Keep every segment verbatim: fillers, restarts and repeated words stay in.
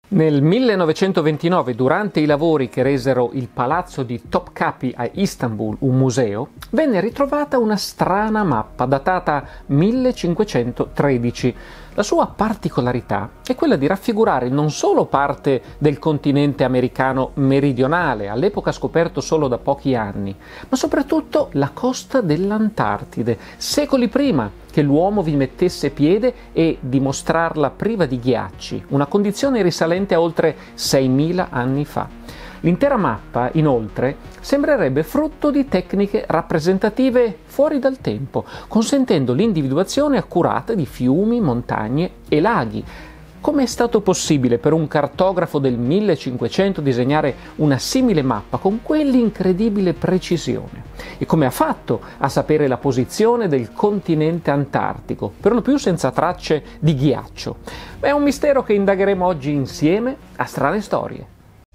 Nel millenovecentoventinove, durante i lavori che resero il palazzo di Topkapi a Istanbul un museo, venne ritrovata una strana mappa datata millecinquecentotredici. La sua particolarità è quella di raffigurare non solo parte del continente americano meridionale, all'epoca scoperto solo da pochi anni, ma soprattutto la costa dell'Antartide, secoli prima che l'uomo vi mettesse piede, e dimostrarla priva di ghiacci, una condizione risalente a oltre seimila anni fa. L'intera mappa, inoltre, sembrerebbe frutto di tecniche rappresentative fuori dal tempo, consentendo l'individuazione accurata di fiumi, montagne e laghi. Come è stato possibile per un cartografo del millecinquecento disegnare una simile mappa con quell'incredibile precisione? E come ha fatto a sapere la posizione del continente antartico, per lo più senza tracce di ghiaccio? È un mistero che indagheremo oggi insieme a Strane Storie.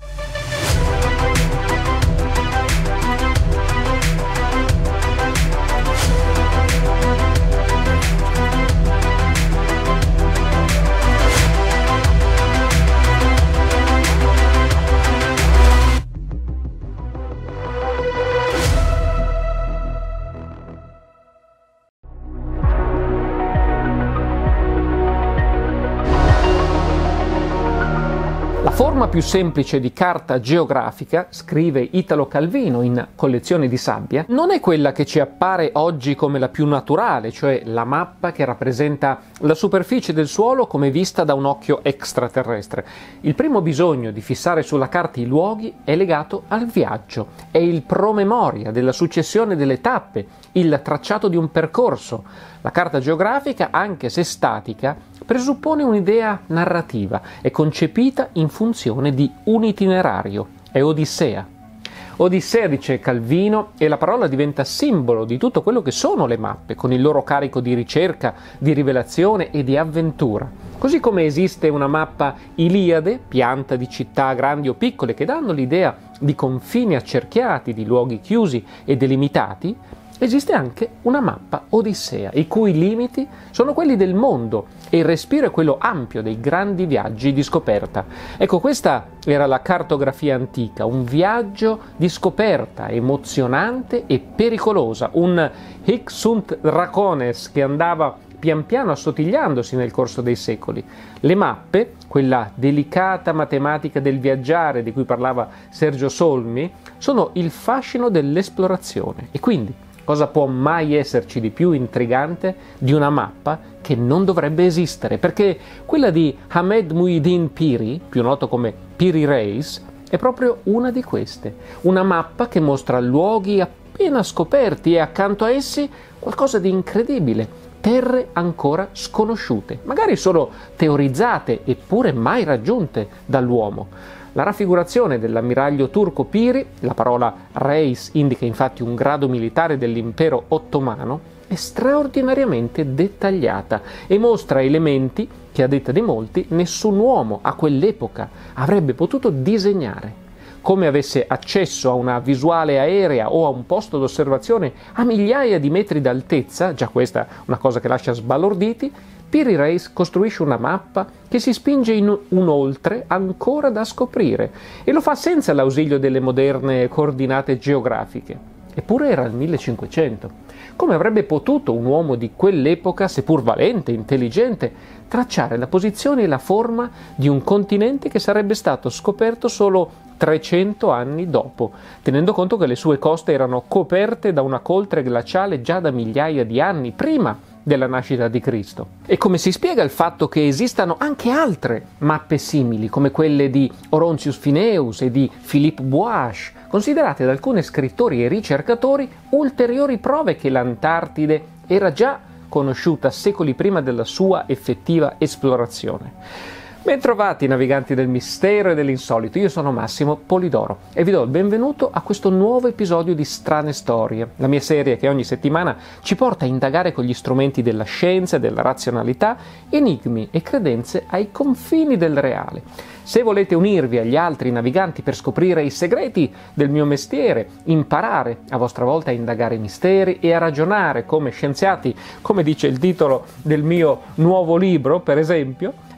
La forma più semplice di carta geografica, scrive Italo Calvino in Collezioni di sabbia, non è quella che ci appare oggi come la più naturale, cioè la mappa che rappresenta la superficie del suolo come vista da un occhio extraterrestre. Il primo bisogno di fissare sulla carta i luoghi è legato al viaggio, è il promemoria della successione delle tappe, il tracciato di un percorso. La carta geografica, anche se statica, presuppone un'idea narrativa, è concepita in funzione di un itinerario, è Odissea. Odissea, dice Calvino, e la parola diventa simbolo di tutto quello che sono le mappe, con il loro carico di ricerca, di rivelazione e di avventura. Così come esiste una mappa Iliade, pianta di città grandi o piccole che danno l'idea di confini accerchiati, di luoghi chiusi e delimitati, esiste anche una mappa Odissea, i cui limiti sono quelli del mondo e il respiro è quello ampio dei grandi viaggi di scoperta. Ecco, questa era la cartografia antica, un viaggio di scoperta emozionante e pericolosa, un hic sunt dracones che andava pian piano assottigliandosi nel corso dei secoli. Le mappe, quella delicata matematica del viaggiare di cui parlava Sergio Solmi, sono il fascino dell'esplorazione. E quindi cosa può mai esserci di più intrigante di una mappa che non dovrebbe esistere? Perché quella di Ahmed Muhyiddin Piri, più noto come Piri Reis, è proprio una di queste. Una mappa che mostra luoghi appena scoperti e accanto a essi qualcosa di incredibile, terre ancora sconosciute, magari solo teorizzate eppure mai raggiunte dall'uomo. La raffigurazione dell'ammiraglio turco Piri, la parola Reis indica infatti un grado militare dell'impero ottomano, è straordinariamente dettagliata e mostra elementi che, a detta di molti, nessun uomo a quell'epoca avrebbe potuto disegnare. Come avesse accesso a una visuale aerea o a un posto d'osservazione a migliaia di metri d'altezza, già questa è una cosa che lascia sbalorditi, Piri Reis costruisce una mappa che si spinge in un oltre ancora da scoprire e lo fa senza l'ausilio delle moderne coordinate geografiche. Eppure era il millecinquecento. Come avrebbe potuto un uomo di quell'epoca, seppur valente, intelligente, tracciare la posizione e la forma di un continente che sarebbe stato scoperto solo trecento anni dopo, tenendo conto che le sue coste erano coperte da una coltre glaciale già da migliaia di anni prima della nascita di Cristo? E come si spiega il fatto che esistano anche altre mappe simili, come quelle di Orontius Fineus e di Philippe Boas, considerate da alcuni scrittori e ricercatori ulteriori prove che l'Antartide era già conosciuta secoli prima della sua effettiva esplorazione? Bentrovati naviganti del mistero e dell'insolito, io sono Massimo Polidoro e vi do il benvenuto a questo nuovo episodio di Strane Storie, la mia serie che ogni settimana ci porta a indagare con gli strumenti della scienza e della razionalità enigmi e credenze ai confini del reale. Se volete unirvi agli altri naviganti per scoprire i segreti del mio mestiere, imparare a vostra volta a indagare misteri e a ragionare come scienziati, come dice il titolo del mio nuovo libro, per esempio,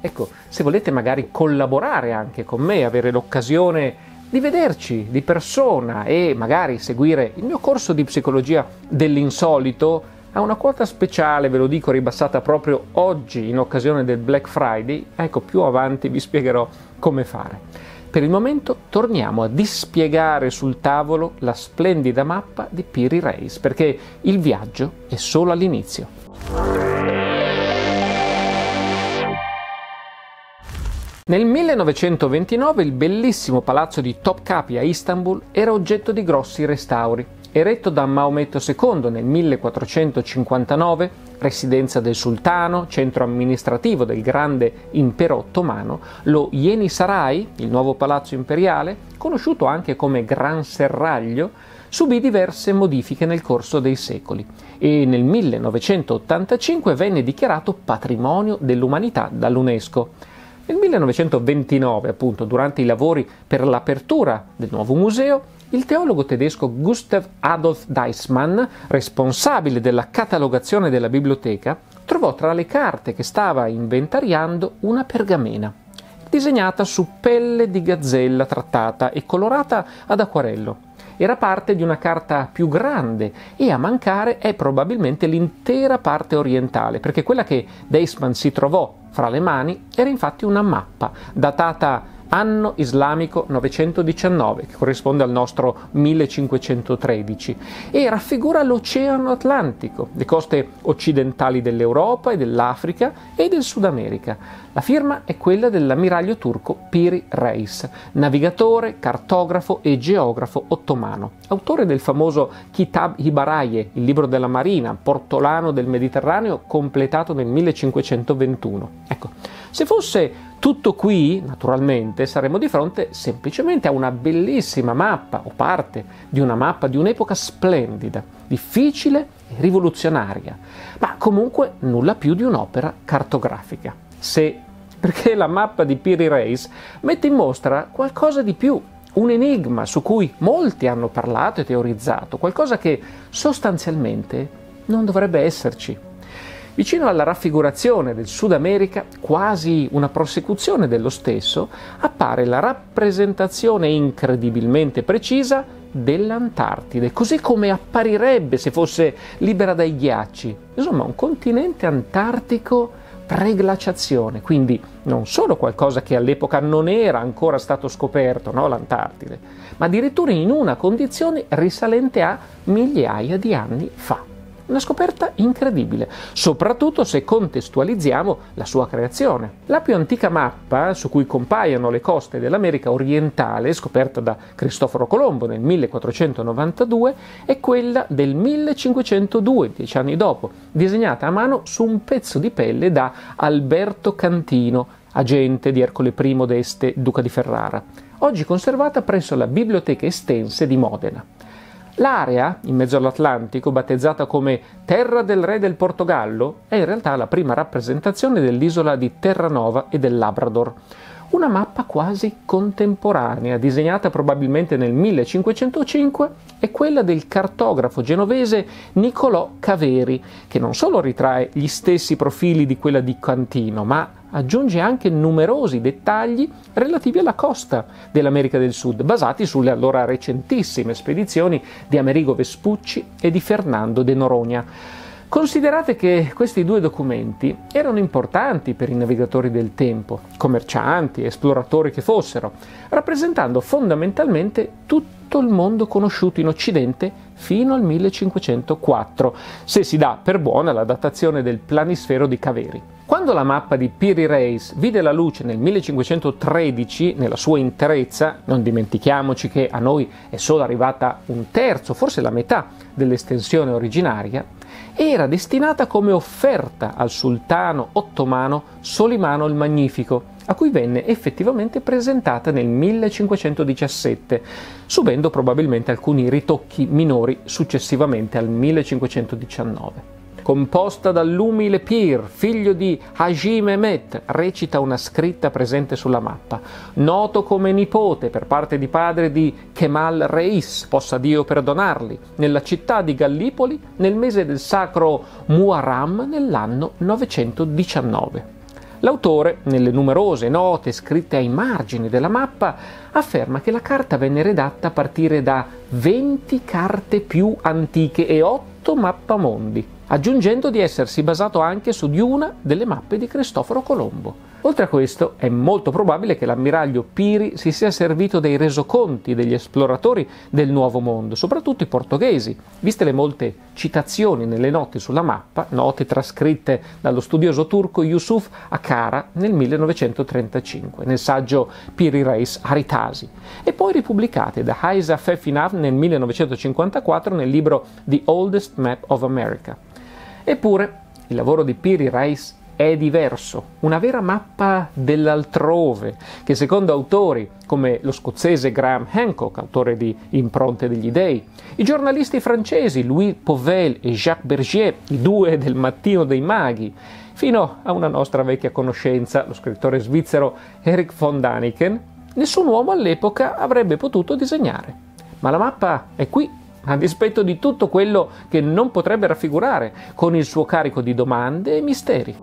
Ecco, se volete magari collaborare anche con me, avere l'occasione di vederci di persona e magari seguire il mio corso di psicologia dell'insolito, ha una quota speciale, ve lo dico, ribassata proprio oggi in occasione del Black Friday. Ecco, più avanti vi spiegherò come fare. Per il momento torniamo a dispiegare sul tavolo la splendida mappa di Piri Reis, perché il viaggio è solo all'inizio. Nel millenovecentoventinove il bellissimo palazzo di Topkapi a Istanbul era oggetto di grossi restauri. Eretto da Maometto secondo nel millequattrocentocinquantanove, residenza del sultano, centro amministrativo del grande impero ottomano, lo Yenisaray, il nuovo palazzo imperiale, conosciuto anche come Gran Serraglio, subì diverse modifiche nel corso dei secoli e nel millenovecentottantacinque venne dichiarato patrimonio dell'umanità dall'UNESCO. Nel millenovecentoventinove, appunto, durante i lavori per l'apertura del nuovo museo, il teologo tedesco Gustav Adolf Deissmann, responsabile della catalogazione della biblioteca, trovò tra le carte che stava inventariando una pergamena, disegnata su pelle di gazzella trattata e colorata ad acquarello. Era parte di una carta più grande e a mancare è probabilmente l'intera parte orientale, perché quella che Deissmann si trovò fra le mani era infatti una mappa datata anno islamico novecentodiciannove, che corrisponde al nostro millecinquecentotredici, e raffigura l'Oceano Atlantico, le coste occidentali dell'Europa e dell'Africa e del Sud America. La firma è quella dell'ammiraglio turco Piri Reis, navigatore, cartografo e geografo ottomano, autore del famoso Kitab Hibaraye, il libro della marina, portolano del Mediterraneo, completato nel millecinquecentoventuno. Ecco, se fosse tutto qui, naturalmente, saremmo di fronte semplicemente a una bellissima mappa, o parte di una mappa di un'epoca splendida, difficile e rivoluzionaria, ma comunque nulla più di un'opera cartografica. Se, perché la mappa di Piri Reis mette in mostra qualcosa di più, un enigma su cui molti hanno parlato e teorizzato, qualcosa che sostanzialmente non dovrebbe esserci. Vicino alla raffigurazione del Sud America, quasi una prosecuzione dello stesso, appare la rappresentazione incredibilmente precisa dell'Antartide, così come apparirebbe se fosse libera dai ghiacci. Insomma, un continente antartico pre-glaciazione, quindi non solo qualcosa che all'epoca non era ancora stato scoperto, no, l'Antartide, ma addirittura in una condizione risalente a migliaia di anni fa. Una scoperta incredibile, soprattutto se contestualizziamo la sua creazione. La più antica mappa su cui compaiono le coste dell'America orientale, scoperta da Cristoforo Colombo nel millequattrocentonovantadue, è quella del millecinquecentodue, dieci anni dopo, disegnata a mano su un pezzo di pelle da Alberto Cantino, agente di Ercole I d'Este, duca di Ferrara, oggi conservata presso la Biblioteca Estense di Modena. L'area, in mezzo all'Atlantico, battezzata come Terra del Re del Portogallo, è in realtà la prima rappresentazione dell'isola di Terranova e del Labrador. Una mappa quasi contemporanea, disegnata probabilmente nel millecinquecentocinque, è quella del cartografo genovese Niccolò Caveri, che non solo ritrae gli stessi profili di quella di Cantino, ma aggiunge anche numerosi dettagli relativi alla costa dell'America del Sud, basati sulle allora recentissime spedizioni di Amerigo Vespucci e di Fernando de Noronha. Considerate che questi due documenti erano importanti per i navigatori del tempo, commercianti, esploratori che fossero, rappresentando fondamentalmente tutto il mondo conosciuto in Occidente fino al millecinquecentoquattro, se si dà per buona la datazione del planisfero di Caveri. Quando la mappa di Piri Reis vide la luce nel millecinquecentotredici nella sua interezza, non dimentichiamoci che a noi è solo arrivata un terzo, forse la metà dell'estensione originaria, era destinata come offerta al sultano ottomano Solimano il Magnifico, a cui venne effettivamente presentata nel millecinquecentodiciassette, subendo probabilmente alcuni ritocchi minori successivamente al millecinquecentodiciannove. Composta dall'umile Pir, figlio di Haji Mehmet, recita una scritta presente sulla mappa, noto come nipote per parte di padre di Kemal Reis, possa Dio perdonarli, nella città di Gallipoli nel mese del sacro Muharram nell'anno novecentodiciannove. L'autore, nelle numerose note scritte ai margini della mappa, afferma che la carta venne redatta a partire da venti carte più antiche e otto mappamondi, aggiungendo di essersi basato anche su di una delle mappe di Cristoforo Colombo. Oltre a questo, è molto probabile che l'ammiraglio Piri si sia servito dei resoconti degli esploratori del Nuovo Mondo, soprattutto i portoghesi, viste le molte citazioni nelle note sulla mappa, note trascritte dallo studioso turco Yusuf Akara nel millenovecentotrentacinque, nel saggio Piri Reis Haritasi, e poi ripubblicate da Haisa Fefinav nel millenovecentocinquantaquattro nel libro The Oldest Map of America. Eppure, il lavoro di Piri Reis è diverso, una vera mappa dell'altrove, che secondo autori come lo scozzese Graham Hancock, autore di Impronte degli Dei, i giornalisti francesi Louis Pauwels e Jacques Bergier, i due del Mattino dei Maghi, fino a una nostra vecchia conoscenza, lo scrittore svizzero Erich von Däniken, nessun uomo all'epoca avrebbe potuto disegnare. Ma la mappa è qui, a dispetto di tutto quello che non potrebbe raffigurare, con il suo carico di domande e misteri.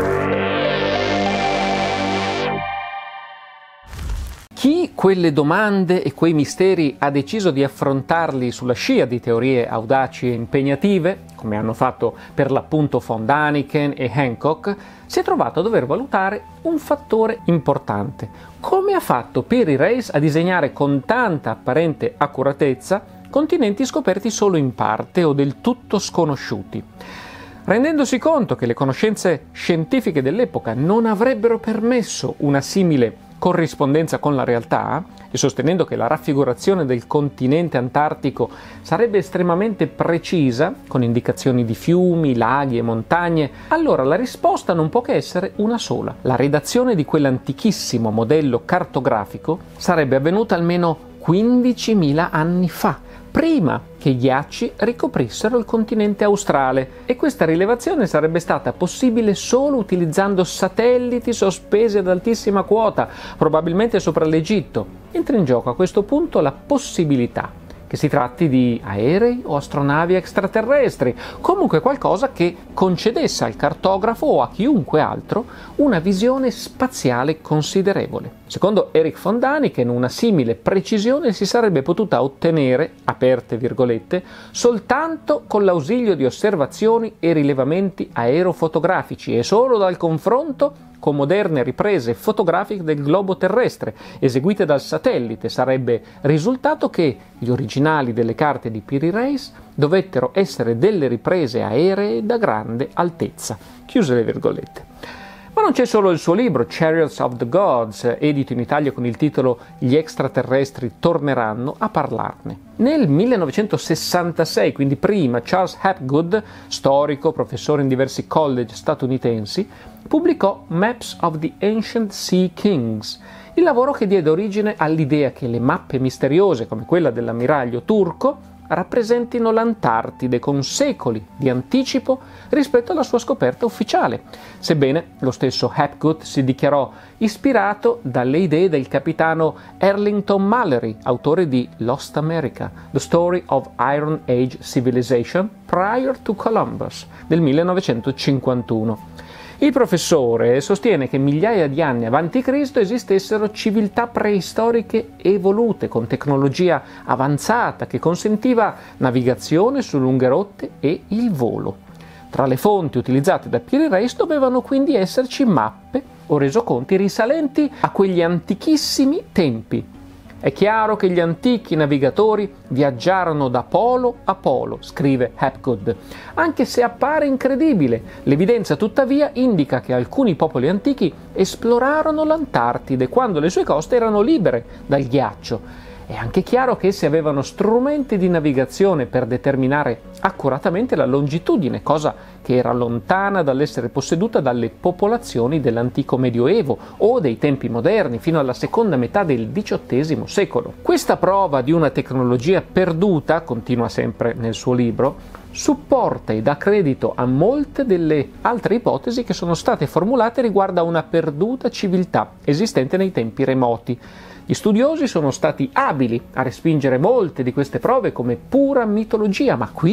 Chi quelle domande e quei misteri ha deciso di affrontarli sulla scia di teorie audaci e impegnative, come hanno fatto per l'appunto von Däniken e Hancock, si è trovato a dover valutare un fattore importante. Come ha fatto Piri Reis a disegnare con tanta apparente accuratezza continenti scoperti solo in parte o del tutto sconosciuti? Rendendosi conto che le conoscenze scientifiche dell'epoca non avrebbero permesso una simile corrispondenza con la realtà, e sostenendo che la raffigurazione del continente antartico sarebbe estremamente precisa, con indicazioni di fiumi, laghi e montagne, allora la risposta non può che essere una sola. La redazione di quell'antichissimo modello cartografico sarebbe avvenuta almeno quindicimila anni fa, prima che i ghiacci ricoprissero il continente australe, e questa rilevazione sarebbe stata possibile solo utilizzando satelliti sospesi ad altissima quota, probabilmente sopra l'Egitto. Entra in gioco a questo punto la possibilità che si tratti di aerei o astronavi extraterrestri, comunque qualcosa che concedesse al cartografo o a chiunque altro una visione spaziale considerevole. Secondo Erich von Däniken, una simile precisione si sarebbe potuta ottenere, aperte virgolette, soltanto con l'ausilio di osservazioni e rilevamenti aerofotografici e solo dal confronto con moderne riprese fotografiche del globo terrestre eseguite dal satellite. Sarebbe risultato che gli originali delle carte di Piri Reis dovettero essere delle riprese aeree da grande altezza. Chiuse le virgolette. Ma non c'è solo il suo libro, Chariots of the Gods, edito in Italia con il titolo Gli extraterrestri torneranno, a parlarne. Nel millenovecentosessantasei, quindi prima, Charles Hapgood, storico, professore in diversi college statunitensi, pubblicò Maps of the Ancient Sea Kings, il lavoro che diede origine all'idea che le mappe misteriose, come quella dell'ammiraglio turco, rappresentino l'Antartide con secoli di anticipo rispetto alla sua scoperta ufficiale, sebbene lo stesso Hapgood si dichiarò ispirato dalle idee del capitano Arlington Mallory, autore di Lost America, The Story of Iron Age Civilization Prior to Columbus, del millenovecentocinquantuno. Il professore sostiene che migliaia di anni avanti Cristo esistessero civiltà preistoriche evolute con tecnologia avanzata che consentiva navigazione su lunghe rotte e il volo. Tra le fonti utilizzate da Piri Reis dovevano quindi esserci mappe o resoconti risalenti a quegli antichissimi tempi. È chiaro che gli antichi navigatori viaggiarono da polo a polo, scrive Hapgood, anche se appare incredibile. L'evidenza tuttavia indica che alcuni popoli antichi esplorarono l'Antartide quando le sue coste erano libere dal ghiaccio. È anche chiaro che essi avevano strumenti di navigazione per determinare accuratamente la longitudine, cosa che era lontana dall'essere posseduta dalle popolazioni dell'antico Medioevo o dei tempi moderni fino alla seconda metà del diciottesimo secolo. Questa prova di una tecnologia perduta, continua sempre nel suo libro, supporta e dà credito a molte delle altre ipotesi che sono state formulate riguardo a una perduta civiltà esistente nei tempi remoti. Gli studiosi sono stati abili a respingere molte di queste prove come pura mitologia, ma qui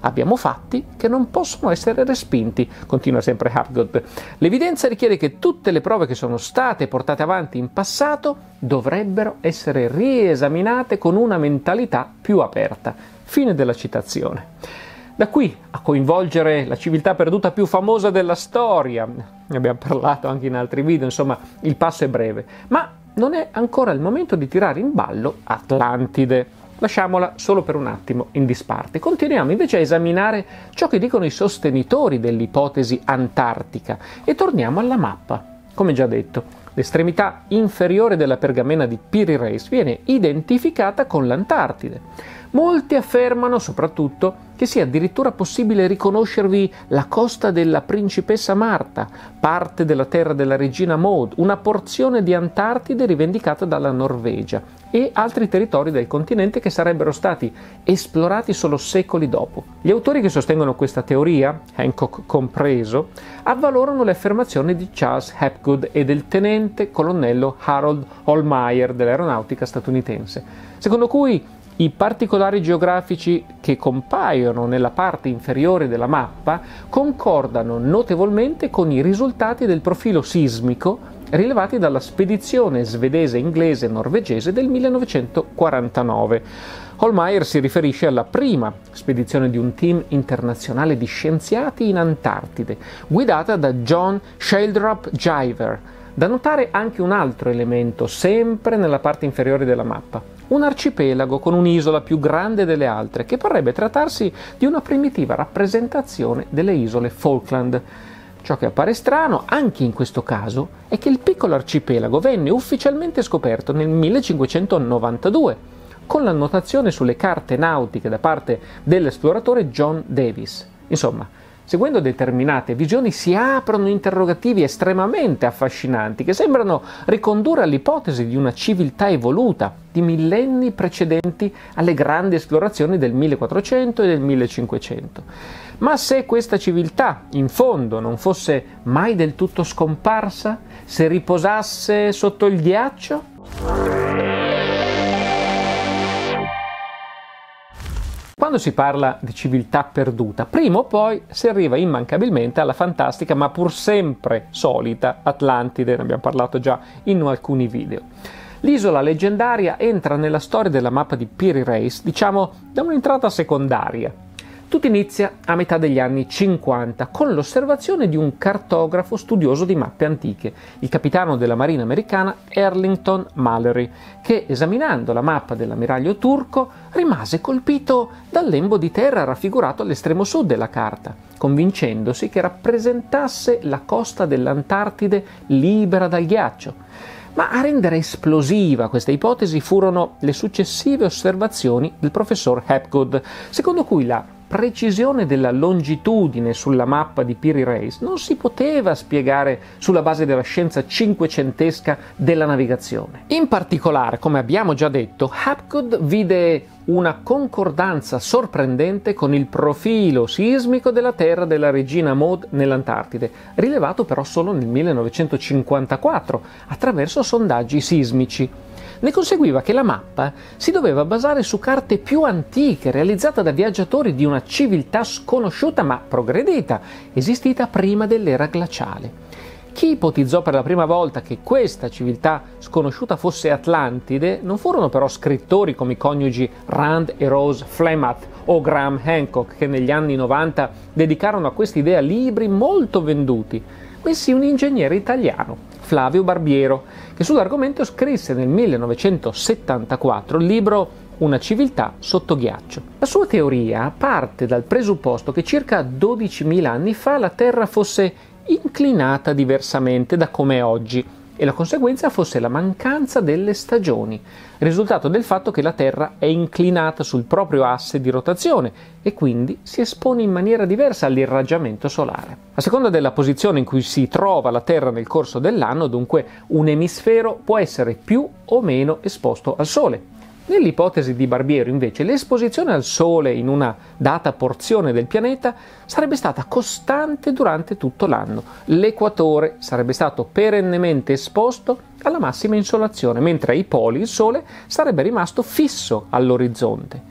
Abbiamo fatti che non possono essere respinti, continua sempre Hapgood. L'evidenza richiede che tutte le prove che sono state portate avanti in passato dovrebbero essere riesaminate con una mentalità più aperta. Fine della citazione. Da qui a coinvolgere la civiltà perduta più famosa della storia, ne abbiamo parlato anche in altri video, insomma il passo è breve, ma non è ancora il momento di tirare in ballo Atlantide. Lasciamola solo per un attimo in disparte. Continuiamo invece a esaminare ciò che dicono i sostenitori dell'ipotesi antartica e torniamo alla mappa. Come già detto, l'estremità inferiore della pergamena di Piri Reis viene identificata con l'Antartide. Molti affermano soprattutto che sia addirittura possibile riconoscervi la costa della Principessa Marta, parte della terra della Regina Maud, una porzione di Antartide rivendicata dalla Norvegia e altri territori del continente che sarebbero stati esplorati solo secoli dopo. Gli autori che sostengono questa teoria, Hancock compreso, avvalorano le affermazioni di Charles Hapgood e del tenente colonnello Harold Hollmeyer dell'aeronautica statunitense, secondo cui i particolari geografici che compaiono nella parte inferiore della mappa concordano notevolmente con i risultati del profilo sismico rilevati dalla spedizione svedese, inglese e norvegese del millenovecentoquarantanove. Hollmeyer si riferisce alla prima spedizione di un team internazionale di scienziati in Antartide, guidata da John Sheldrop Jiver. Da notare anche un altro elemento, sempre nella parte inferiore della mappa. Un arcipelago con un'isola più grande delle altre, che parrebbe trattarsi di una primitiva rappresentazione delle isole Falkland. Ciò che appare strano, anche in questo caso, è che il piccolo arcipelago venne ufficialmente scoperto nel millecinquecentonovantadue, con l'annotazione sulle carte nautiche da parte dell'esploratore John Davis. Insomma, seguendo determinate visioni si aprono interrogativi estremamente affascinanti che sembrano ricondurre all'ipotesi di una civiltà evoluta di millenni precedenti alle grandi esplorazioni del millequattrocento e del millecinquecento. Ma se questa civiltà in fondo non fosse mai del tutto scomparsa, se riposasse sotto il ghiaccio? Quando si parla di civiltà perduta, prima o poi si arriva immancabilmente alla fantastica ma pur sempre solita Atlantide, ne abbiamo parlato già in alcuni video. L'isola leggendaria entra nella storia della mappa di Piri Reis, diciamo, da un'entrata secondaria. Tutto inizia a metà degli anni cinquanta con l'osservazione di un cartografo studioso di mappe antiche, il capitano della marina americana Arlington Mallory, che esaminando la mappa dell'ammiraglio turco rimase colpito dal lembo di terra raffigurato all'estremo sud della carta, convincendosi che rappresentasse la costa dell'Antartide libera dal ghiaccio. Ma a rendere esplosiva questa ipotesi furono le successive osservazioni del professor Hapgood, secondo cui la precisione della longitudine sulla mappa di Piri Reis non si poteva spiegare sulla base della scienza cinquecentesca della navigazione. In particolare, come abbiamo già detto, Hapgood vide una concordanza sorprendente con il profilo sismico della terra della Regina Maud nell'Antartide, rilevato però solo nel millenovecentocinquantaquattro attraverso sondaggi sismici. Ne conseguiva che la mappa si doveva basare su carte più antiche, realizzate da viaggiatori di una civiltà sconosciuta ma progredita, esistita prima dell'era glaciale. Chi ipotizzò per la prima volta che questa civiltà sconosciuta fosse Atlantide non furono però scrittori come i coniugi Rand e Rose Flemmett o Graham Hancock, che negli anni novanta dedicarono a quest'idea libri molto venduti, bensì un ingegnere italiano, Flavio Barbiero, che sull'argomento scrisse nel millenovecentosettantaquattro il libro Una civiltà sotto ghiaccio. La sua teoria parte dal presupposto che circa dodicimila anni fa la Terra fosse inclinata diversamente da come è oggi e la conseguenza fosse la mancanza delle stagioni, risultato del fatto che la Terra è inclinata sul proprio asse di rotazione e quindi si espone in maniera diversa all'irraggiamento solare. A seconda della posizione in cui si trova la Terra nel corso dell'anno, dunque, un emisfero può essere più o meno esposto al Sole. Nell'ipotesi di Barbiero, invece, l'esposizione al Sole in una data porzione del pianeta sarebbe stata costante durante tutto l'anno. L'equatore sarebbe stato perennemente esposto alla massima insolazione, mentre ai poli il Sole sarebbe rimasto fisso all'orizzonte.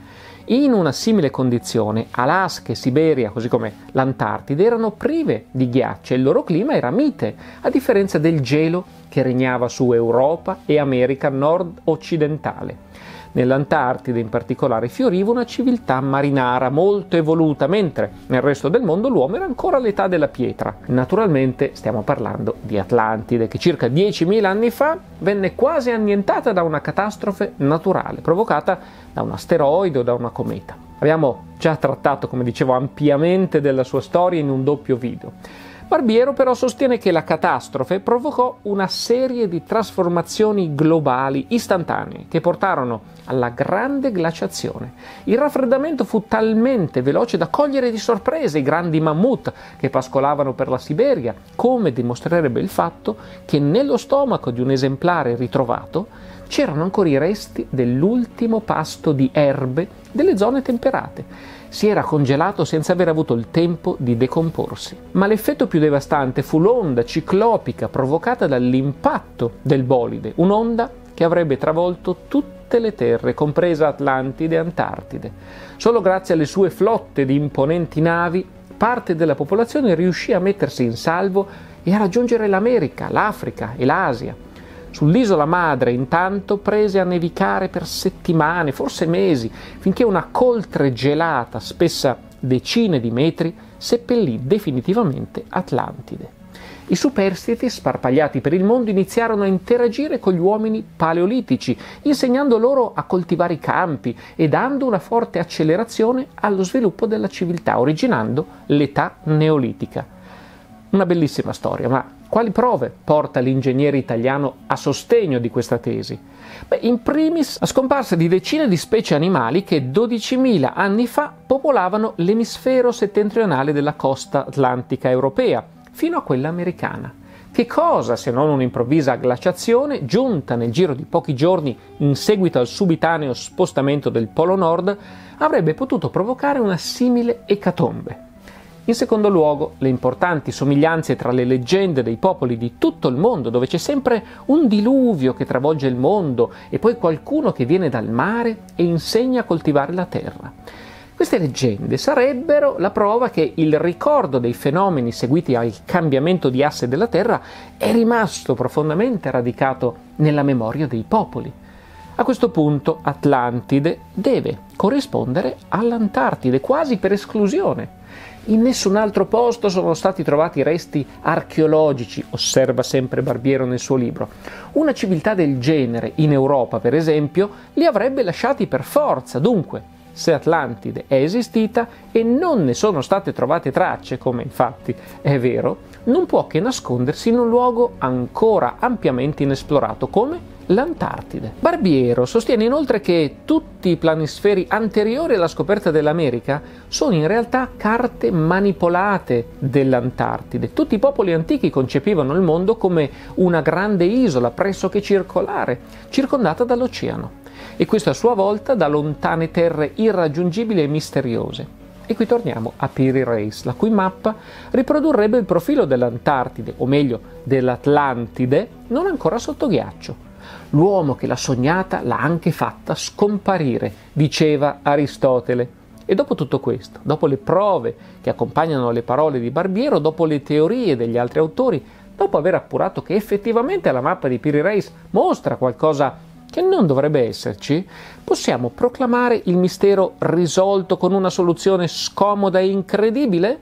In una simile condizione, Alaska e Siberia, così come l'Antartide, erano prive di ghiaccio e il loro clima era mite, a differenza del gelo che regnava su Europa e America nord-occidentale. Nell'Antartide in particolare fioriva una civiltà marinara molto evoluta, mentre nel resto del mondo l'uomo era ancora all'età della pietra. Naturalmente stiamo parlando di Atlantide, che circa diecimila anni fa venne quasi annientata da una catastrofe naturale provocata da un asteroide o da una cometa. Abbiamo già trattato, come dicevo, ampiamente della sua storia in un doppio video. Barbiero però sostiene che la catastrofe provocò una serie di trasformazioni globali istantanee che portarono alla grande glaciazione. Il raffreddamento fu talmente veloce da cogliere di sorpresa i grandi mammut che pascolavano per la Siberia, come dimostrerebbe il fatto che nello stomaco di un esemplare ritrovato c'erano ancora i resti dell'ultimo pasto di erbe delle zone temperate. Si era congelato senza aver avuto il tempo di decomporsi. Ma l'effetto più devastante fu l'onda ciclopica provocata dall'impatto del bolide, un'onda che avrebbe travolto tutte le terre, compresa Atlantide e Antartide. Solo grazie alle sue flotte di imponenti navi, parte della popolazione riuscì a mettersi in salvo e a raggiungere l'America, l'Africa e l'Asia. Sull'isola madre, intanto, prese a nevicare per settimane, forse mesi, finché una coltre gelata, spessa decine di metri, seppellì definitivamente Atlantide. I superstiti, sparpagliati per il mondo, iniziarono a interagire con gli uomini paleolitici, insegnando loro a coltivare i campi e dando una forte accelerazione allo sviluppo della civiltà, originando l'età neolitica. Una bellissima storia, ma quali prove porta l'ingegnere italiano a sostegno di questa tesi? Beh, in primis la scomparsa di decine di specie animali che dodicimila anni fa popolavano l'emisfero settentrionale della costa atlantica europea, fino a quella americana. Che cosa, se non un'improvvisa glaciazione, giunta nel giro di pochi giorni in seguito al subitaneo spostamento del Polo Nord, avrebbe potuto provocare una simile ecatombe? In secondo luogo, le importanti somiglianze tra le leggende dei popoli di tutto il mondo, dove c'è sempre un diluvio che travolge il mondo e poi qualcuno che viene dal mare e insegna a coltivare la terra. Queste leggende sarebbero la prova che il ricordo dei fenomeni seguiti al cambiamento di asse della Terra è rimasto profondamente radicato nella memoria dei popoli. A questo punto Atlantide deve corrispondere all'Antartide, quasi per esclusione. In nessun altro posto sono stati trovati resti archeologici, osserva sempre Barbiero nel suo libro. Una civiltà del genere, in Europa per esempio, li avrebbe lasciati per forza. Dunque, se Atlantide è esistita e non ne sono state trovate tracce, come infatti è vero, non può che nascondersi in un luogo ancora ampiamente inesplorato, come l'Antartide. Barbiero sostiene inoltre che tutti i planisferi anteriori alla scoperta dell'America sono in realtà carte manipolate dell'Antartide. Tutti i popoli antichi concepivano il mondo come una grande isola pressoché circolare, circondata dall'oceano, e questo a sua volta da lontane terre irraggiungibili e misteriose. E qui torniamo a Peary Race, la cui mappa riprodurrebbe il profilo dell'Antartide, o meglio dell'Atlantide, non ancora sotto ghiaccio. L'uomo che l'ha sognata l'ha anche fatta scomparire, diceva Aristotele. E dopo tutto questo, dopo le prove che accompagnano le parole di Barbiero, dopo le teorie degli altri autori, dopo aver appurato che effettivamente la mappa di Peary Race mostra qualcosa che non dovrebbe esserci, possiamo proclamare il mistero risolto con una soluzione scomoda e incredibile?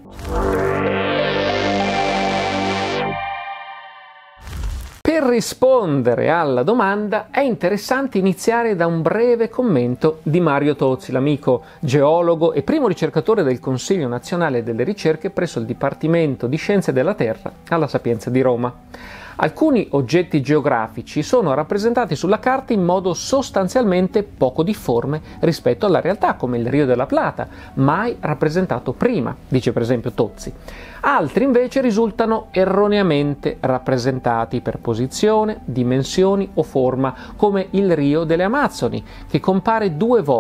Per rispondere alla domanda è interessante iniziare da un breve commento di Mario Tozzi, l'amico geologo e primo ricercatore del Consiglio Nazionale delle Ricerche presso il Dipartimento di Scienze della Terra alla Sapienza di Roma. Alcuni oggetti geografici sono rappresentati sulla carta in modo sostanzialmente poco difforme rispetto alla realtà, come il Rio della Plata, mai rappresentato prima, dice per esempio Tozzi. Altri invece risultano erroneamente rappresentati per posizione, dimensioni o forma, come il Rio delle Amazzoni, che compare due volte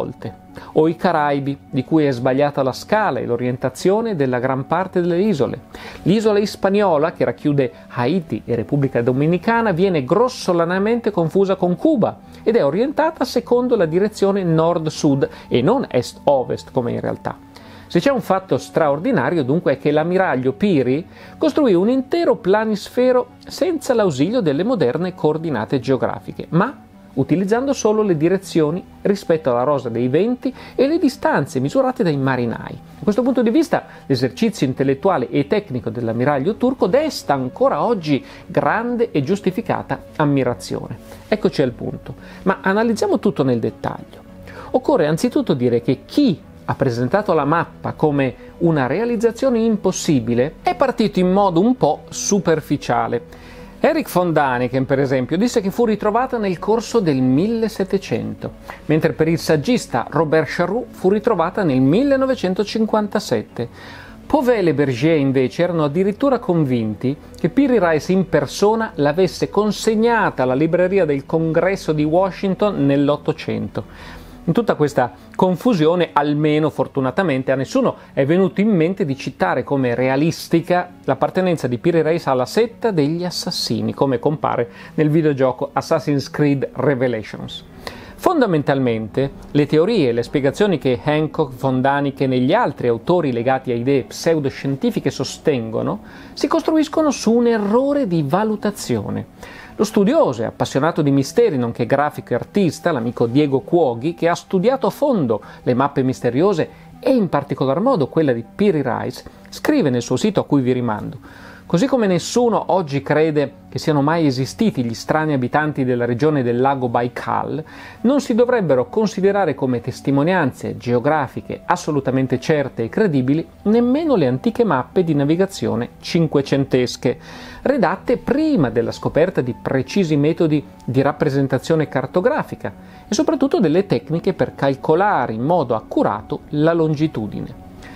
o i Caraibi, di cui è sbagliata la scala e l'orientazione della gran parte delle isole. L'isola Hispaniola, che racchiude Haiti e Repubblica Dominicana, viene grossolanamente confusa con Cuba ed è orientata secondo la direzione nord-sud e non est-ovest come in realtà. Se c'è un fatto straordinario dunque è che l'ammiraglio Peary costruì un intero planisfero senza l'ausilio delle moderne coordinate geografiche, ma utilizzando solo le direzioni rispetto alla rosa dei venti e le distanze misurate dai marinai. Da questo punto di vista l'esercizio intellettuale e tecnico dell'ammiraglio turco desta ancora oggi grande e giustificata ammirazione. Eccoci al punto, ma analizziamo tutto nel dettaglio. Occorre anzitutto dire che chi ha presentato la mappa come una realizzazione impossibile è partito in modo un po' superficiale. Erich von Däniken, per esempio, disse che fu ritrovata nel corso del millesettecento, mentre per il saggista Robert Charroux fu ritrovata nel millenovecentocinquantasette. Pauwels e Bergier, invece, erano addirittura convinti che Peary Rice in persona l'avesse consegnata alla libreria del Congresso di Washington nell'Ottocento. In tutta questa confusione, almeno fortunatamente, a nessuno è venuto in mente di citare come realistica l'appartenenza di Peary Rice alla setta degli assassini, come compare nel videogioco Assassin's Creed Revelations. Fondamentalmente, le teorie e le spiegazioni che Hancock, von Däniken e gli altri autori legati a idee pseudoscientifiche sostengono si costruiscono su un errore di valutazione. Lo studioso e appassionato di misteri, nonché grafico e artista, l'amico Diego Cuoghi, che ha studiato a fondo le mappe misteriose e in particolar modo quella di Peary Rice, scrive nel suo sito a cui vi rimando: così come nessuno oggi crede che siano mai esistiti gli strani abitanti della regione del lago Baikal, non si dovrebbero considerare come testimonianze geografiche assolutamente certe e credibili nemmeno le antiche mappe di navigazione cinquecentesche, redatte prima della scoperta di precisi metodi di rappresentazione cartografica e soprattutto delle tecniche per calcolare in modo accurato la longitudine.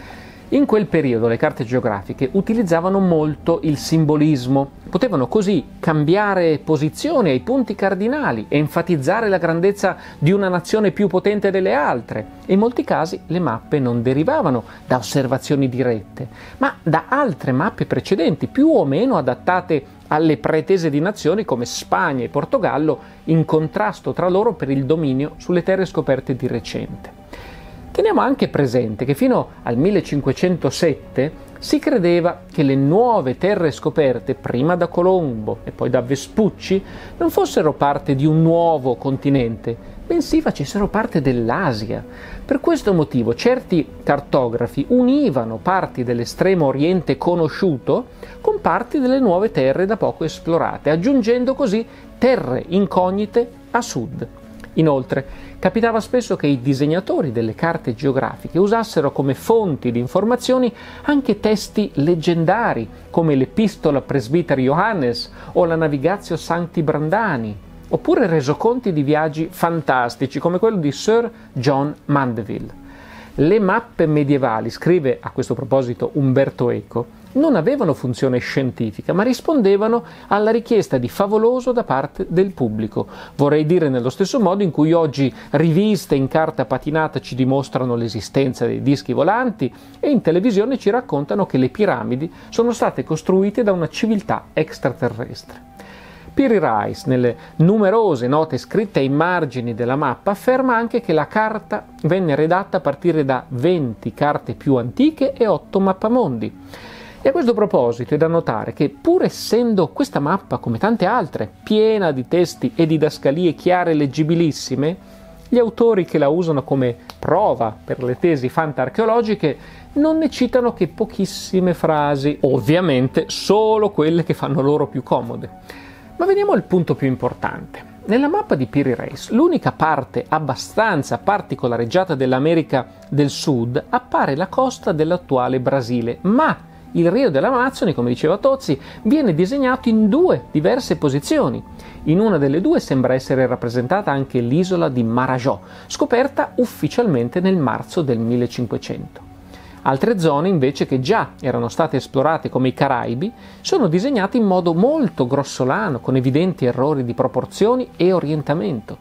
In quel periodo le carte geografiche utilizzavano molto il simbolismo, potevano così cambiare posizione ai punti cardinali e enfatizzare la grandezza di una nazione più potente delle altre, e in molti casi le mappe non derivavano da osservazioni dirette, ma da altre mappe precedenti, più o meno adattate alle pretese di nazioni come Spagna e Portogallo, in contrasto tra loro per il dominio sulle terre scoperte di recente. Teniamo anche presente che fino al millecinquecentosette si credeva che le nuove terre scoperte prima da Colombo e poi da Vespucci non fossero parte di un nuovo continente, bensì facessero parte dell'Asia. Per questo motivo certi cartografi univano parti dell'estremo oriente conosciuto con parti delle nuove terre da poco esplorate, aggiungendo così terre incognite a sud. Inoltre, capitava spesso che i disegnatori delle carte geografiche usassero come fonti di informazioni anche testi leggendari, come l'Epistola Presbiteri Johannes o la Navigatio Sancti Brandani, oppure resoconti di viaggi fantastici, come quello di Sir John Mandeville. Le mappe medievali, scrive a questo proposito Umberto Eco, non avevano funzione scientifica, ma rispondevano alla richiesta di favoloso da parte del pubblico. Vorrei dire nello stesso modo in cui oggi riviste in carta patinata ci dimostrano l'esistenza dei dischi volanti e in televisione ci raccontano che le piramidi sono state costruite da una civiltà extraterrestre. Peary Rice, nelle numerose note scritte ai margini della mappa, afferma anche che la carta venne redatta a partire da venti carte più antiche e otto mappamondi. E a questo proposito è da notare che, pur essendo questa mappa, come tante altre, piena di testi e didascalie chiare e leggibilissime, gli autori che la usano come prova per le tesi fantarcheologiche non ne citano che pochissime frasi, ovviamente solo quelle che fanno loro più comode. Ma veniamo al punto più importante. Nella mappa di Peary Rice, l'unica parte abbastanza particolareggiata dell'America del Sud appare la costa dell'attuale Brasile, ma il Rio dell'Amazzoni, come diceva Tozzi, viene disegnato in due diverse posizioni. In una delle due sembra essere rappresentata anche l'isola di Marajó, scoperta ufficialmente nel marzo del millecinquecento. Altre zone, invece, che già erano state esplorate come i Caraibi, sono disegnate in modo molto grossolano, con evidenti errori di proporzioni e orientamento.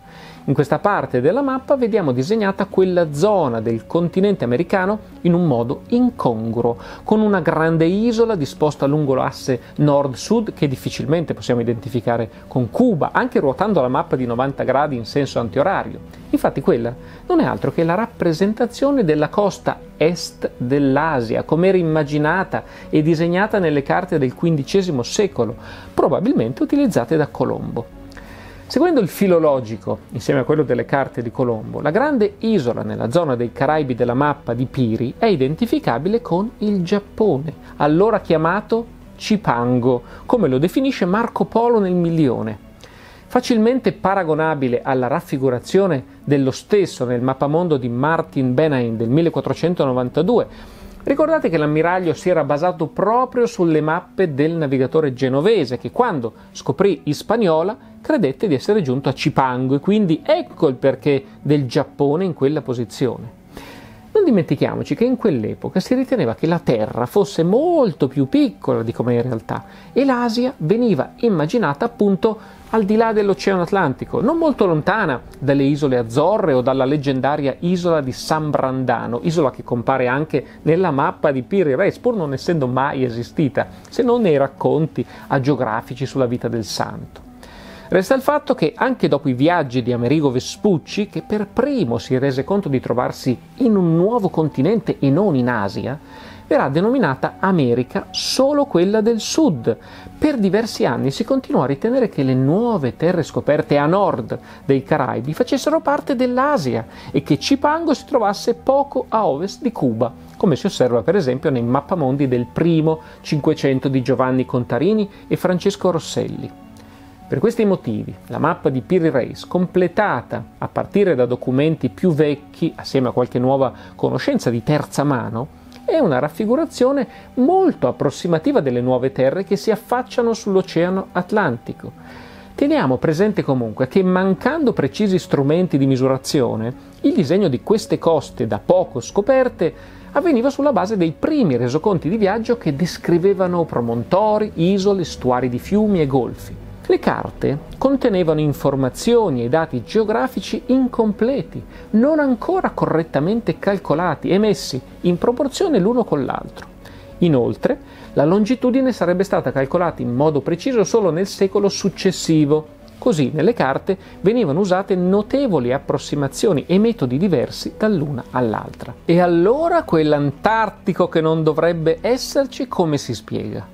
In questa parte della mappa vediamo disegnata quella zona del continente americano in un modo incongruo, con una grande isola disposta lungo l'asse nord-sud che difficilmente possiamo identificare con Cuba, anche ruotando la mappa di novanta gradi in senso antiorario. Infatti quella non è altro che la rappresentazione della costa est dell'Asia, come era immaginata e disegnata nelle carte del quindicesimo secolo, probabilmente utilizzate da Colombo. Seguendo il filo logico, insieme a quello delle carte di Colombo, la grande isola nella zona dei Caraibi della mappa di Piri è identificabile con il Giappone, allora chiamato Cipango, come lo definisce Marco Polo nel Milione. Facilmente paragonabile alla raffigurazione dello stesso nel mappamondo di Martin Benaim del millequattrocentonovantadue. Ricordate che l'ammiraglio si era basato proprio sulle mappe del navigatore genovese che, quando scoprì Hispaniola, credette di essere giunto a Cipango, e quindi ecco il perché del Giappone in quella posizione. Non dimentichiamoci che in quell'epoca si riteneva che la Terra fosse molto più piccola di come è in realtà e l'Asia veniva immaginata appunto al di là dell'Oceano Atlantico, non molto lontana dalle isole Azzorre o dalla leggendaria isola di San Brandano, isola che compare anche nella mappa di Piri Reis, pur non essendo mai esistita, se non nei racconti agiografici sulla vita del santo. Resta il fatto che anche dopo i viaggi di Amerigo Vespucci, che per primo si rese conto di trovarsi in un nuovo continente e non in Asia, verrà denominata America solo quella del sud. Per diversi anni si continuò a ritenere che le nuove terre scoperte a nord dei Caraibi facessero parte dell'Asia e che Cipango si trovasse poco a ovest di Cuba, come si osserva per esempio nei mappamondi del primo Cinquecento di Giovanni Contarini e Francesco Rosselli. Per questi motivi, la mappa di Piri Reis, completata a partire da documenti più vecchi, assieme a qualche nuova conoscenza di terza mano, è una raffigurazione molto approssimativa delle nuove terre che si affacciano sull'Oceano Atlantico. Teniamo presente comunque che, mancando precisi strumenti di misurazione, il disegno di queste coste da poco scoperte avveniva sulla base dei primi resoconti di viaggio che descrivevano promontori, isole, stuari di fiumi e golfi. Le carte contenevano informazioni e dati geografici incompleti, non ancora correttamente calcolati e messi in proporzione l'uno con l'altro. Inoltre, la longitudine sarebbe stata calcolata in modo preciso solo nel secolo successivo. Così nelle carte venivano usate notevoli approssimazioni e metodi diversi dall'una all'altra. E allora quell'Antartico che non dovrebbe esserci, come si spiega?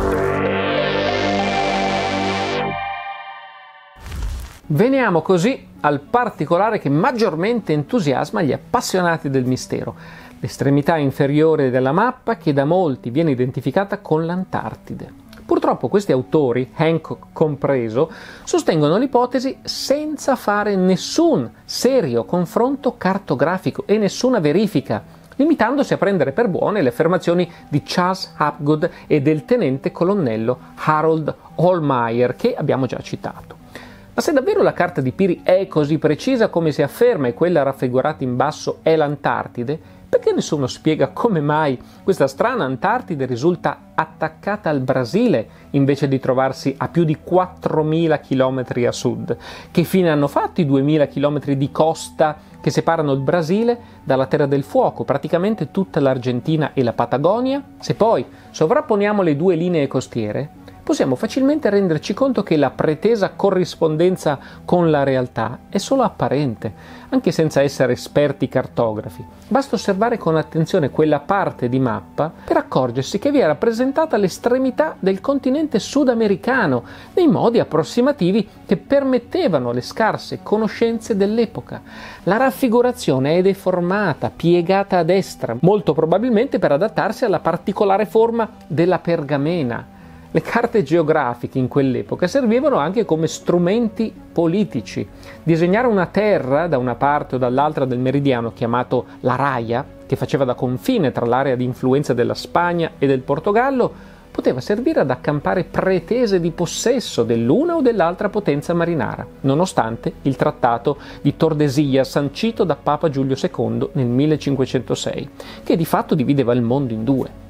Veniamo così al particolare che maggiormente entusiasma gli appassionati del mistero, l'estremità inferiore della mappa che da molti viene identificata con l'Antartide. Purtroppo questi autori, Hancock compreso, sostengono l'ipotesi senza fare nessun serio confronto cartografico e nessuna verifica, limitandosi a prendere per buone le affermazioni di Charles Hapgood e del tenente colonnello Harold Hollmeyer, che abbiamo già citato. Ma se davvero la carta di Piri è così precisa come si afferma e quella raffigurata in basso è l'Antartide, perché nessuno spiega come mai questa strana Antartide risulta attaccata al Brasile invece di trovarsi a più di quattromila chilometri a sud? Che fine hanno fatto i duemila chilometri di costa che separano il Brasile dalla Terra del Fuoco, praticamente tutta l'Argentina e la Patagonia? Se poi sovrapponiamo le due linee costiere, possiamo facilmente renderci conto che la pretesa corrispondenza con la realtà è solo apparente, anche senza essere esperti cartografi. Basta osservare con attenzione quella parte di mappa per accorgersi che vi è rappresentata l'estremità del continente sudamericano nei modi approssimativi che permettevano le scarse conoscenze dell'epoca. La raffigurazione è deformata, piegata a destra, molto probabilmente per adattarsi alla particolare forma della pergamena. Le carte geografiche in quell'epoca servivano anche come strumenti politici. Disegnare una terra da una parte o dall'altra del meridiano, chiamato la Raia, che faceva da confine tra l'area di influenza della Spagna e del Portogallo, poteva servire ad accampare pretese di possesso dell'una o dell'altra potenza marinara, nonostante il trattato di Tordesillas sancito da Papa Giulio secondo nel millecinquecentosei, che di fatto divideva il mondo in due.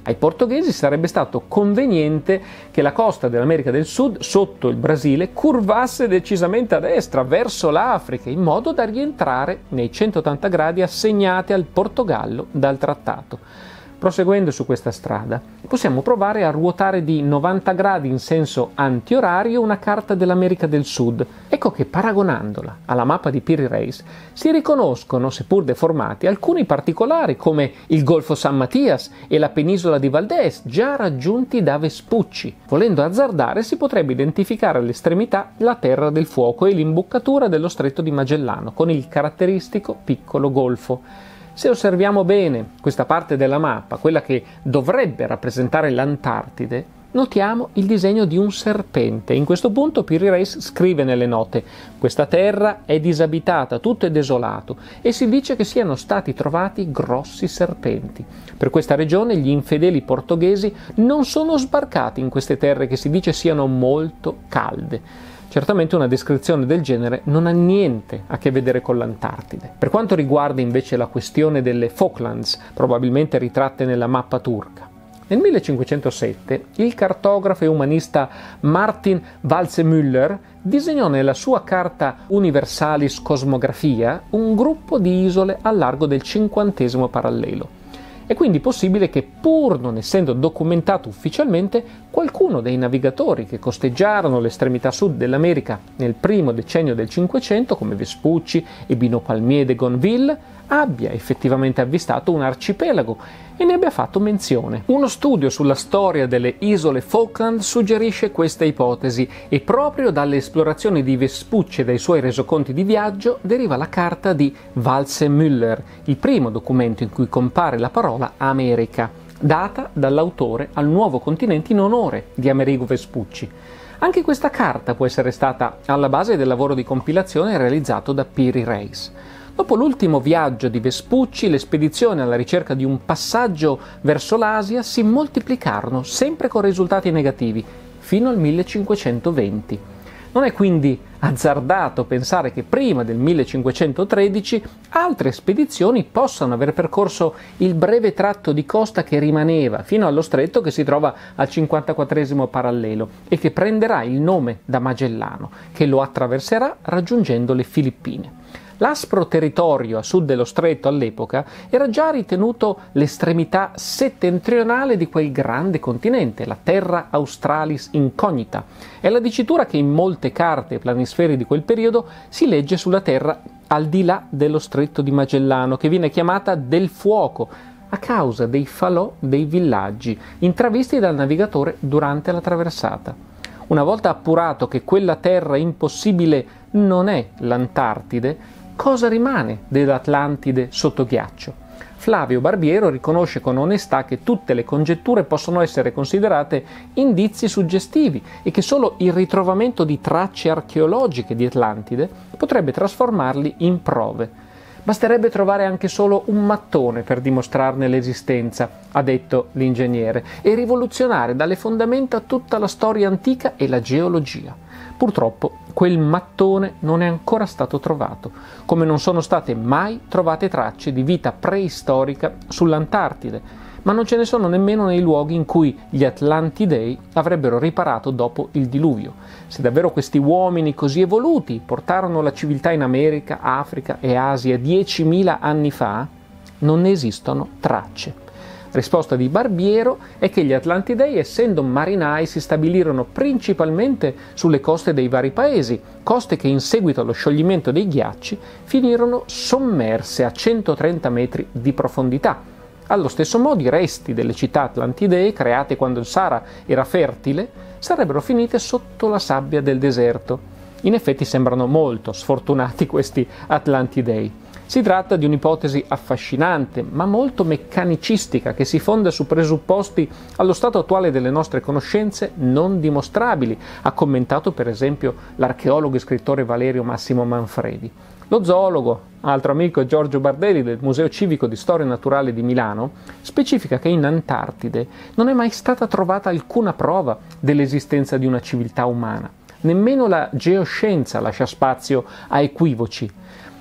Ai portoghesi sarebbe stato conveniente che la costa dell'America del Sud, sotto il Brasile, curvasse decisamente a destra, verso l'Africa, in modo da rientrare nei centottanta gradi assegnati al Portogallo dal trattato. Proseguendo su questa strada, possiamo provare a ruotare di novanta gradi in senso antiorario una carta dell'America del Sud. Ecco che, paragonandola alla mappa di Piri Reis, si riconoscono, seppur deformati, alcuni particolari come il Golfo San Matias e la penisola di Valdés, già raggiunti da Vespucci. Volendo azzardare, si potrebbe identificare all'estremità la Terra del Fuoco e l'imboccatura dello Stretto di Magellano, con il caratteristico piccolo golfo. Se osserviamo bene questa parte della mappa, quella che dovrebbe rappresentare l'Antartide, notiamo il disegno di un serpente. In questo punto Piri Reis scrive nelle note: questa terra è disabitata, tutto è desolato, e si dice che siano stati trovati grossi serpenti. Per questa regione gli infedeli portoghesi non sono sbarcati in queste terre che si dice siano molto calde. Certamente una descrizione del genere non ha niente a che vedere con l'Antartide. Per quanto riguarda invece la questione delle Falklands, probabilmente ritratte nella mappa turca, nel millecinquecentosette il cartografo e umanista Martin Waldseemüller disegnò nella sua carta Universalis Cosmographia un gruppo di isole al largo del cinquantesimo parallelo. È quindi possibile che, pur non essendo documentato ufficialmente, qualcuno dei navigatori che costeggiarono l'estremità sud dell'America nel primo decennio del Cinquecento, come Vespucci e Bino Palmier de Gonville, abbia effettivamente avvistato un arcipelago e ne abbia fatto menzione. Uno studio sulla storia delle isole Falkland suggerisce questa ipotesi e proprio dalle esplorazioni di Vespucci e dai suoi resoconti di viaggio deriva la carta di Waldseemüller, il primo documento in cui compare la parola America, data dall'autore al nuovo continente in onore di Amerigo Vespucci. Anche questa carta può essere stata alla base del lavoro di compilazione realizzato da Piri Reis. Dopo l'ultimo viaggio di Vespucci, le spedizioni alla ricerca di un passaggio verso l'Asia si moltiplicarono, sempre con risultati negativi, fino al millecinquecentoventi. Non è quindi azzardato pensare che prima del millecinquecentotredici altre spedizioni possano aver percorso il breve tratto di costa che rimaneva fino allo stretto che si trova al cinquantaquattresimo parallelo e che prenderà il nome da Magellano, che lo attraverserà raggiungendo le Filippine. L'aspro territorio a sud dello stretto all'epoca era già ritenuto l'estremità settentrionale di quel grande continente, la Terra Australis Incognita. È la dicitura che in molte carte e planisfere di quel periodo si legge sulla terra al di là dello stretto di Magellano, che viene chiamata del Fuoco, a causa dei falò dei villaggi intravisti dal navigatore durante la traversata. Una volta appurato che quella terra impossibile non è l'Antartide, cosa rimane dell'Atlantide sotto ghiaccio? Flavio Barbiero riconosce con onestà che tutte le congetture possono essere considerate indizi suggestivi e che solo il ritrovamento di tracce archeologiche di Atlantide potrebbe trasformarli in prove. Basterebbe trovare anche solo un mattone per dimostrarne l'esistenza, ha detto l'ingegnere, e rivoluzionare dalle fondamenta tutta la storia antica e la geologia. Purtroppo quel mattone non è ancora stato trovato, come non sono state mai trovate tracce di vita preistorica sull'Antartide, ma non ce ne sono nemmeno nei luoghi in cui gli Atlantidei avrebbero riparato dopo il diluvio. Se davvero questi uomini così evoluti portarono la civiltà in America, Africa e Asia diecimila anni fa, non ne esistono tracce. Risposta di Barbiero è che gli Atlantidei, essendo marinai, si stabilirono principalmente sulle coste dei vari paesi, coste che in seguito allo scioglimento dei ghiacci finirono sommerse a centotrenta metri di profondità. Allo stesso modo i resti delle città atlantidee, create quando il Sahara era fertile, sarebbero finite sotto la sabbia del deserto. In effetti sembrano molto sfortunati questi Atlantidei. Si tratta di un'ipotesi affascinante, ma molto meccanicistica, che si fonda su presupposti allo stato attuale delle nostre conoscenze non dimostrabili, ha commentato per esempio l'archeologo e scrittore Valerio Massimo Manfredi. Lo zoologo, altro amico Giorgio Bardelli del Museo Civico di Storia Naturale di Milano, specifica che in Antartide non è mai stata trovata alcuna prova dell'esistenza di una civiltà umana. Nemmeno la geoscienza lascia spazio a equivoci.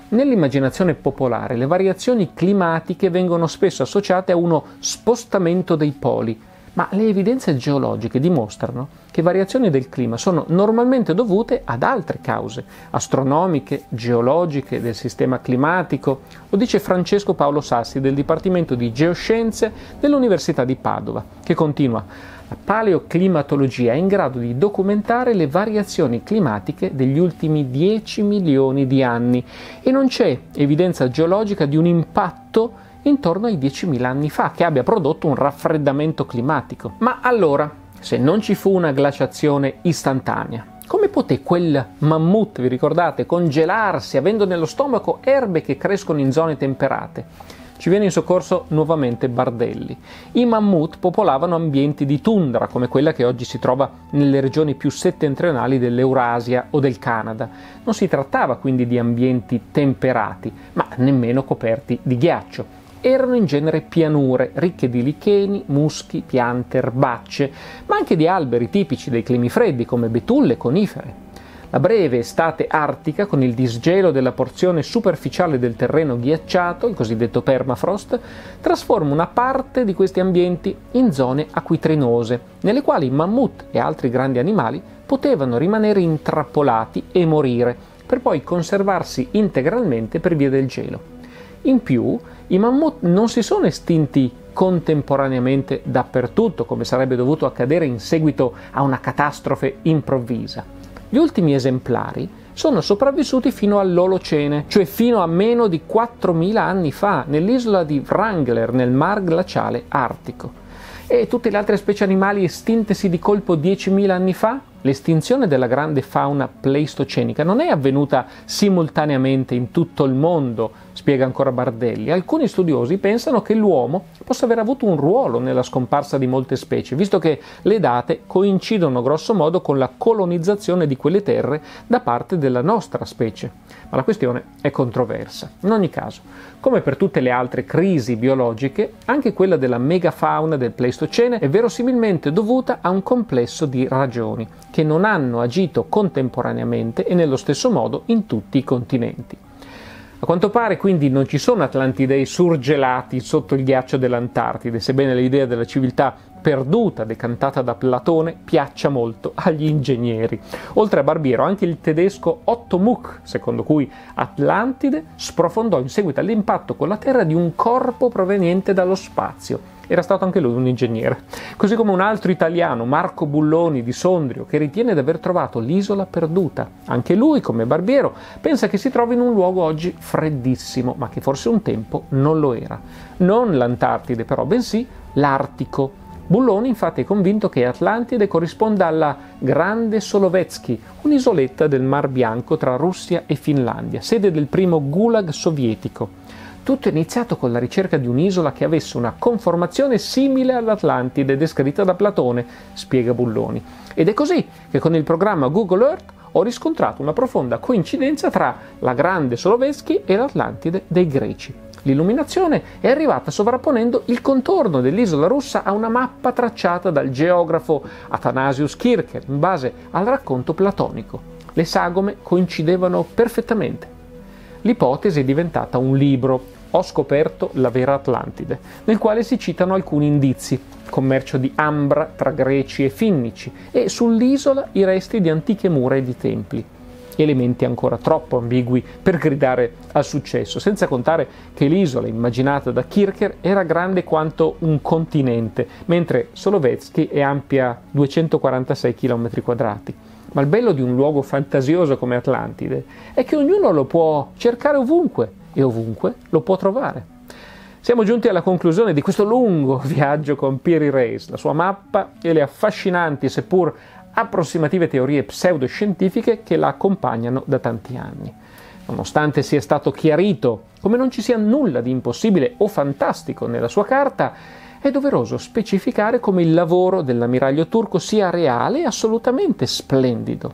Nell'immaginazione popolare le variazioni climatiche vengono spesso associate a uno spostamento dei poli, ma le evidenze geologiche dimostrano che variazioni del clima sono normalmente dovute ad altre cause, astronomiche, geologiche, del sistema climatico. Lo dice Francesco Paolo Sassi del Dipartimento di Geoscienze dell'Università di Padova, che continua: la paleoclimatologia è in grado di documentare le variazioni climatiche degli ultimi dieci milioni di anni e non c'è evidenza geologica di un impatto intorno ai diecimila anni fa che abbia prodotto un raffreddamento climatico. Ma allora, se non ci fu una glaciazione istantanea, come poté quel mammut, vi ricordate, congelarsi avendo nello stomaco erbe che crescono in zone temperate? Ci viene in soccorso nuovamente Bardelli. I mammut popolavano ambienti di tundra, come quella che oggi si trova nelle regioni più settentrionali dell'Eurasia o del Canada. Non si trattava quindi di ambienti temperati, ma nemmeno coperti di ghiaccio. Erano in genere pianure, ricche di licheni, muschi, piante, erbacce, ma anche di alberi tipici dei climi freddi, come betulle e conifere. La breve estate artica, con il disgelo della porzione superficiale del terreno ghiacciato, il cosiddetto permafrost, trasforma una parte di questi ambienti in zone acquitrinose, nelle quali mammut e altri grandi animali potevano rimanere intrappolati e morire, per poi conservarsi integralmente per via del gelo. In più, i mammut non si sono estinti contemporaneamente dappertutto, come sarebbe dovuto accadere in seguito a una catastrofe improvvisa. Gli ultimi esemplari sono sopravvissuti fino all'Olocene, cioè fino a meno di quattromila anni fa, nell'isola di Wrangler, nel mar glaciale artico. E tutte le altre specie animali estintesi di colpo diecimila anni fa? L'estinzione della grande fauna pleistocenica non è avvenuta simultaneamente in tutto il mondo, spiega ancora Bardelli. Alcuni studiosi pensano che l'uomo possa aver avuto un ruolo nella scomparsa di molte specie, visto che le date coincidono grosso modo con la colonizzazione di quelle terre da parte della nostra specie. Ma la questione è controversa. In ogni caso, come per tutte le altre crisi biologiche, anche quella della megafauna del Pleistocene è verosimilmente dovuta a un complesso di ragioni che non hanno agito contemporaneamente e nello stesso modo in tutti i continenti. A quanto pare quindi non ci sono Atlantidei surgelati sotto il ghiaccio dell'Antartide, sebbene l'idea della civiltà perduta decantata da Platone piaccia molto agli ingegneri. Oltre a Barbiero, anche il tedesco Otto Muck, secondo cui Atlantide sprofondò in seguito all'impatto con la Terra di un corpo proveniente dallo spazio. Era stato anche lui un ingegnere. Così come un altro italiano, Marco Bulloni di Sondrio, che ritiene di aver trovato l'isola perduta. Anche lui, come Barbiero, pensa che si trovi in un luogo oggi freddissimo, ma che forse un tempo non lo era. Non l'Antartide però, bensì l'Artico. Bulloni infatti è convinto che Atlantide corrisponda alla Grande Solovetsky, un'isoletta del Mar Bianco tra Russia e Finlandia, sede del primo gulag sovietico. Tutto è iniziato con la ricerca di un'isola che avesse una conformazione simile all'Atlantide descritta da Platone, spiega Bulloni. Ed è così che con il programma Google Earth ho riscontrato una profonda coincidenza tra la Grande Solovetsky e l'Atlantide dei Greci. L'illuminazione è arrivata sovrapponendo il contorno dell'isola russa a una mappa tracciata dal geografo Athanasius Kircher in base al racconto platonico. Le sagome coincidevano perfettamente. L'ipotesi è diventata un libro, Ho scoperto la vera Atlantide, nel quale si citano alcuni indizi, commercio di ambra tra greci e finnici, e sull'isola i resti di antiche mura e di templi. Elementi ancora troppo ambigui per gridare al successo, senza contare che l'isola immaginata da Kircher era grande quanto un continente, mentre Solovetsky è ampia duecentoquarantasei chilometri quadrati. Ma il bello di un luogo fantasioso come Atlantide è che ognuno lo può cercare ovunque e ovunque lo può trovare. Siamo giunti alla conclusione di questo lungo viaggio con Piri Reis, la sua mappa e le affascinanti seppur approssimative teorie pseudoscientifiche che la accompagnano da tanti anni. Nonostante sia stato chiarito come non ci sia nulla di impossibile o fantastico nella sua carta, è doveroso specificare come il lavoro dell'ammiraglio turco sia reale e assolutamente splendido.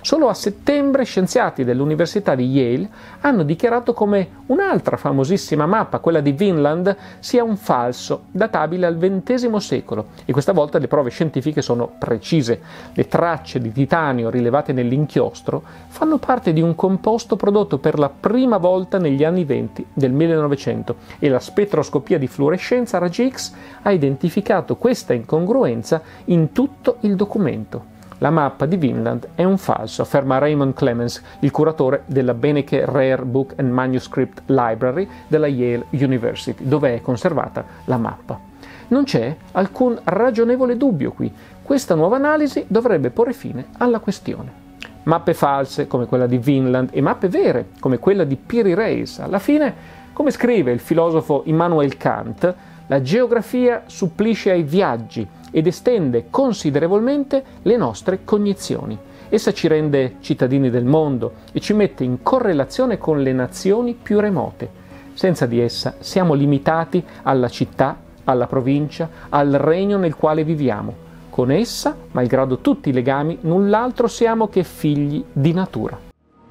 Solo a settembre scienziati dell'Università di Yale hanno dichiarato come un'altra famosissima mappa, quella di Vinland, sia un falso, databile al ventesimo secolo, e questa volta le prove scientifiche sono precise. Le tracce di titanio rilevate nell'inchiostro fanno parte di un composto prodotto per la prima volta negli anni venti del millenovecento, e la spettroscopia di fluorescenza a raggi X ha identificato questa incongruenza in tutto il documento. La mappa di Vinland è un falso, afferma Raymond Clemens, il curatore della Benecke Rare Book and Manuscript Library della Yale University, dove è conservata la mappa. Non c'è alcun ragionevole dubbio qui. Questa nuova analisi dovrebbe porre fine alla questione. Mappe false come quella di Vinland e mappe vere come quella di Piri Reis. Alla fine, come scrive il filosofo Immanuel Kant, la geografia supplisce ai viaggi ed estende considerevolmente le nostre cognizioni. Essa ci rende cittadini del mondo e ci mette in correlazione con le nazioni più remote. Senza di essa siamo limitati alla città, alla provincia, al regno nel quale viviamo. Con essa, malgrado tutti i legami, null'altro siamo che figli di natura.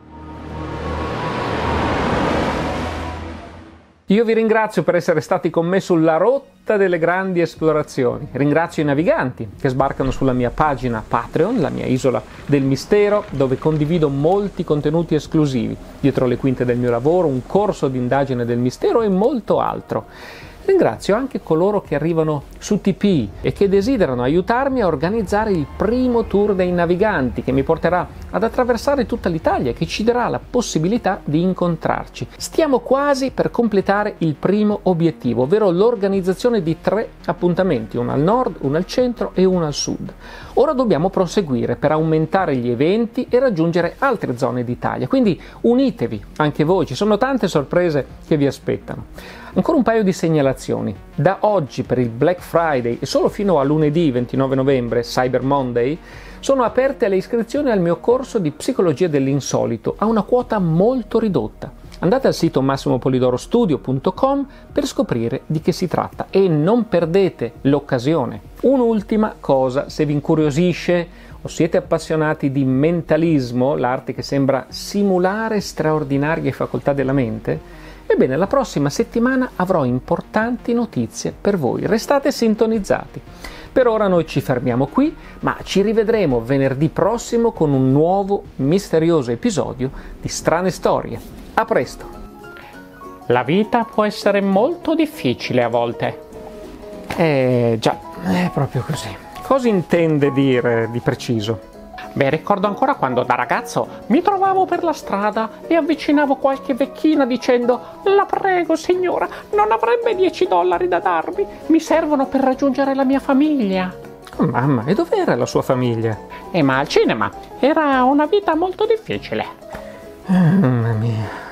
Io vi ringrazio per essere stati con me sulla rotta delle grandi esplorazioni. Ringrazio i naviganti che sbarcano sulla mia pagina Patreon, la mia isola del mistero, dove condivido molti contenuti esclusivi, dietro le quinte del mio lavoro, un corso di indagine del mistero e molto altro. Ringrazio anche coloro che arrivano su Tipeee e che desiderano aiutarmi a organizzare il primo tour dei naviganti che mi porterà ad attraversare tutta l'Italia e che ci darà la possibilità di incontrarci. Stiamo quasi per completare il primo obiettivo, ovvero l'organizzazione di tre appuntamenti, uno al nord, uno al centro e uno al sud. Ora dobbiamo proseguire per aumentare gli eventi e raggiungere altre zone d'Italia, quindi unitevi anche voi, ci sono tante sorprese che vi aspettano. Ancora un paio di segnalazioni. Da oggi per il Black Friday e solo fino a lunedì ventinove novembre, Cyber Monday, sono aperte le iscrizioni al mio corso di psicologia dell'insolito a una quota molto ridotta. Andate al sito massimo polidoro studio punto com per scoprire di che si tratta e non perdete l'occasione. Un'ultima cosa, se vi incuriosisce o siete appassionati di mentalismo, l'arte che sembra simulare straordinarie facoltà della mente, ebbene, la prossima settimana avrò importanti notizie per voi. Restate sintonizzati. Per ora noi ci fermiamo qui, ma ci rivedremo venerdì prossimo con un nuovo misterioso episodio di Strane Storie. A presto! La vita può essere molto difficile a volte. Eh già, è proprio così. Cosa intende dire di preciso? Beh, ricordo ancora quando da ragazzo mi trovavo per la strada e avvicinavo qualche vecchina dicendo: «La prego, signora, non avrebbe dieci dollari da darmi? Mi servono per raggiungere la mia famiglia». Oh, mamma, e dov'era la sua famiglia? Eh, ma al cinema. Era una vita molto difficile. Oh, mamma mia.